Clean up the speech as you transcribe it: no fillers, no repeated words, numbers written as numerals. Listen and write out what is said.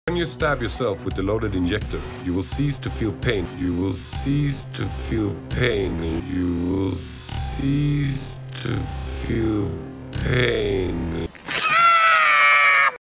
When you stab yourself with the loaded injector, you will cease to feel pain. You will cease to feel pain. You will cease to feel pain.